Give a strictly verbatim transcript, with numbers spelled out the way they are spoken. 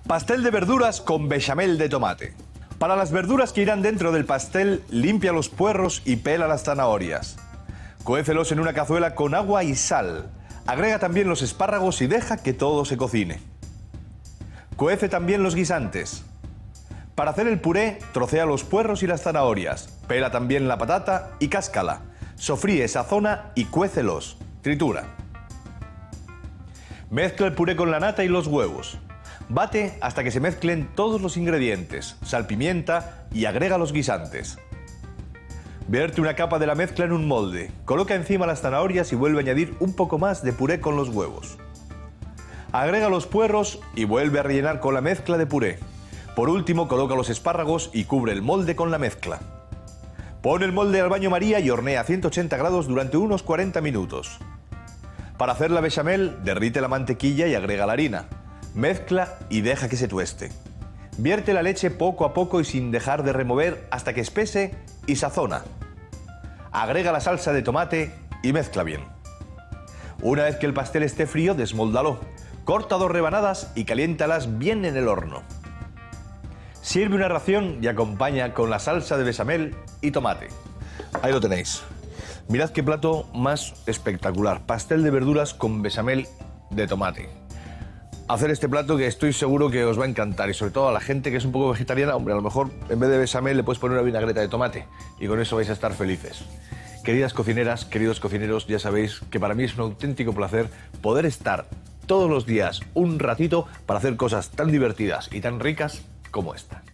Pastel de verduras con bechamel de tomate. Para las verduras que irán dentro del pastel, limpia los puerros y pela las zanahorias. Cuécelos en una cazuela con agua y sal. Agrega también los espárragos y deja que todo se cocine. Cuece también los guisantes. Para hacer el puré, trocea los puerros y las zanahorias. Pela también la patata y cáscala. Sofríe, sazona y cuécelos. Tritura. Mezcla el puré con la nata y los huevos. Bate hasta que se mezclen todos los ingredientes, salpimienta y agrega los guisantes. Vierte una capa de la mezcla en un molde, coloca encima las zanahorias y vuelve a añadir un poco más de puré con los huevos. Agrega los puerros y vuelve a rellenar con la mezcla de puré. Por último, coloca los espárragos y cubre el molde con la mezcla. Pone el molde al baño María y hornea a ciento ochenta grados durante unos cuarenta minutos. Para hacer la bechamel, derrite la mantequilla y agrega la harina. Mezcla y deja que se tueste. Vierte la leche poco a poco y sin dejar de remover hasta que espese y sazona. Agrega la salsa de tomate y mezcla bien. Una vez que el pastel esté frío, desmóldalo. Corta dos rebanadas y caliéntalas bien en el horno. Sirve una ración y acompaña con la salsa de bechamel y tomate. Ahí lo tenéis. Mirad qué plato más espectacular. Pastel de verduras con bechamel de tomate. Hacer este plato que estoy seguro que os va a encantar, y sobre todo a la gente que es un poco vegetariana, hombre, a lo mejor en vez de bechamel le puedes poner una vinagreta de tomate y con eso vais a estar felices. Queridas cocineras, queridos cocineros, ya sabéis que para mí es un auténtico placer poder estar todos los días un ratito para hacer cosas tan divertidas y tan ricas como esta.